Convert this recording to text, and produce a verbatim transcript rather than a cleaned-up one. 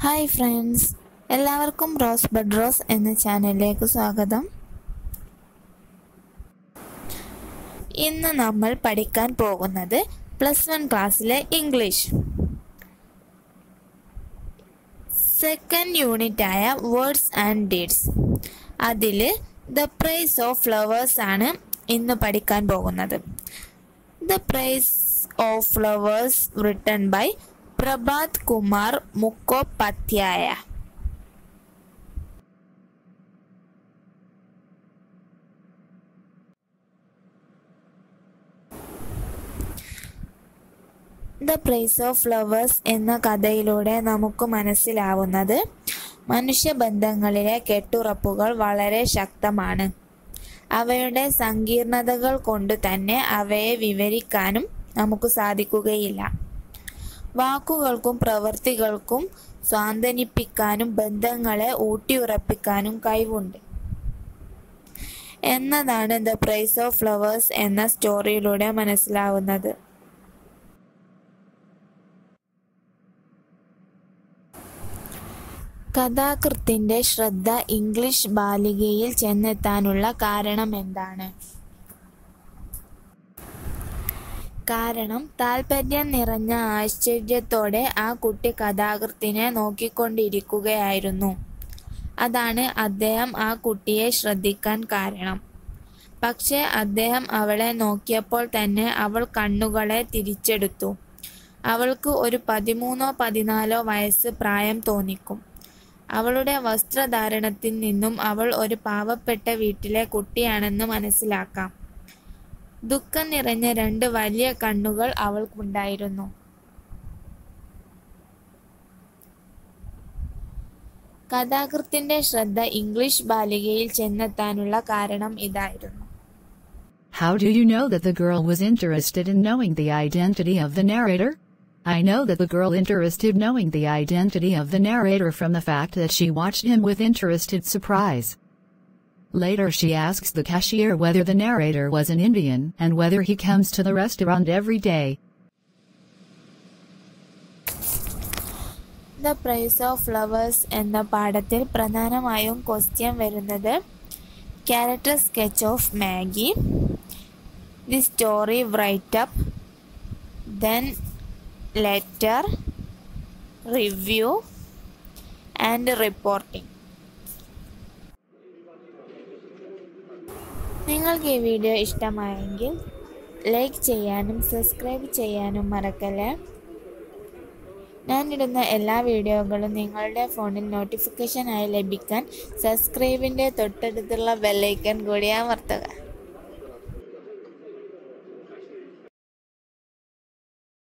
Hi friends, എല്ലാവർക്കും rose bud rose എന്ന ചാനലിലേക്ക് സ്വാഗതം. ഇന്ന് നമ്മൾ പഠിക്കാൻ പോകുന്നത് പ്ലസ് വൺ ക്ലാസ്സിലെ ഇംഗ്ലീഷ് സെക്കൻഡ് യൂണിറ്റ് ആയ വേർഡ്സ് ആൻഡ് ഡീഡ്സ്. അതിൽ ദ പ്രൈസ് ഓഫ് ഫ്ലവേഴ്സ് ആണ് ഇന്ന് പഠിക്കാൻ പോകുന്നത്. The price of flowers written by Prabhat Kumar Mukhopadhyay. The price of flowers എന്ന കഥയിലൂടെ നമുക്ക് മനസ്സിലാവുന്നത് മനുഷ്യബന്ധങ്ങളിലെ കെട്ടുറപ്പുകൾ വളരെ ശക്തമാണ്. അവയുടെ സങ്കീർണതകൾ കൊണ്ട് തന്നെ അവയെ വിവരിക്കാനും നമുക്ക് സാധിക്കുകയില്ല. വാക്കുകൾക്കും പ്രവൃത്തികൾക്കും സ്വാന്തനിപ്പിക്കാനും ബന്ധങ്ങളെ ഊട്ടിയുറപ്പിക്കാനും കഴിവുണ്ട് എന്നതാണ് ദ പ്രൈസ് ഓഫ് ഫ്ലവേഴ്സ് എന്ന സ്റ്റോറിയിലൂടെ മനസ്സിലാവുന്നത്. കഥാകൃത്തിന്റെ ശ്രദ്ധ ഇംഗ്ലീഷ് ബാലികയിൽ ചെന്നെത്താനുള്ള കാരണം എന്താണ്? കാരണം താല്പര്യം നിറഞ്ഞ ആശ്ചര്യത്തോടെ ആ കുട്ടി കഥാകൃത്തിനെ നോക്കിക്കൊണ്ടിരിക്കുകയായിരുന്നു. അതാണ് അദ്ദേഹം ആ കുട്ടിയെ ശ്രദ്ധിക്കാൻ കാരണം. പക്ഷേ അദ്ദേഹം അവളെ നോക്കിയപ്പോൾ തന്നെ അവൾ കണ്ണുകളെ തിരിച്ചെടുത്തു. അവൾക്ക് ഒരു പതിമൂന്നോ പതിനാലോ വയസ്സ് പ്രായം തോന്നിക്കും. അവളുടെ വസ്ത്രധാരണത്തിൽ നിന്നും അവൾ ഒരു പാവപ്പെട്ട വീട്ടിലെ കുട്ടിയാണെന്ന് മനസ്സിലാക്കാം. ദുഃഖം നിറഞ്ഞ രണ്ട് വലിയ കണ്ണുകൾ അവൾക്കുണ്ടായിരുന്നു. കഥാകൃത്തിന്റെ ശ്രദ്ധ ഇംഗ്ലീഷ് ബാലികയിൽ ചെന്നെത്താനുള്ള കാരണം ഇതായിരുന്നു. How do you know that the girl was interested in knowing the identity of the narrator? I know that the girl interested knowing the identity of the narrator from the fact that she watched him with interested surprise. Later she asks the cashier whether the narrator was an Indian and whether he comes to the restaurant every day. The Price of Flowers എന്ന പാഠത്തിൽ പ്രധാനമായും question വരുന്നത് character sketch of Maggie, the story write up, then letter, review and reporting. നിങ്ങൾക്ക് ഈ video ഇഷ്ടമായെങ്കിൽ like ചെയ്യാനും subscribe ചെയ്യാനും മറക്കല്ലേ. ഞാനിടുന്ന എല്ലാ വീഡിയോകളും നിങ്ങളുടെ ഫോണിൽ നോട്ടിഫിക്കേഷനായി ലഭിക്കാൻ സബ്സ്ക്രൈബിൻ്റെ തൊട്ടടുത്തുള്ള ബെല്ലൈക്കൺ കൂടി അമർത്തുക.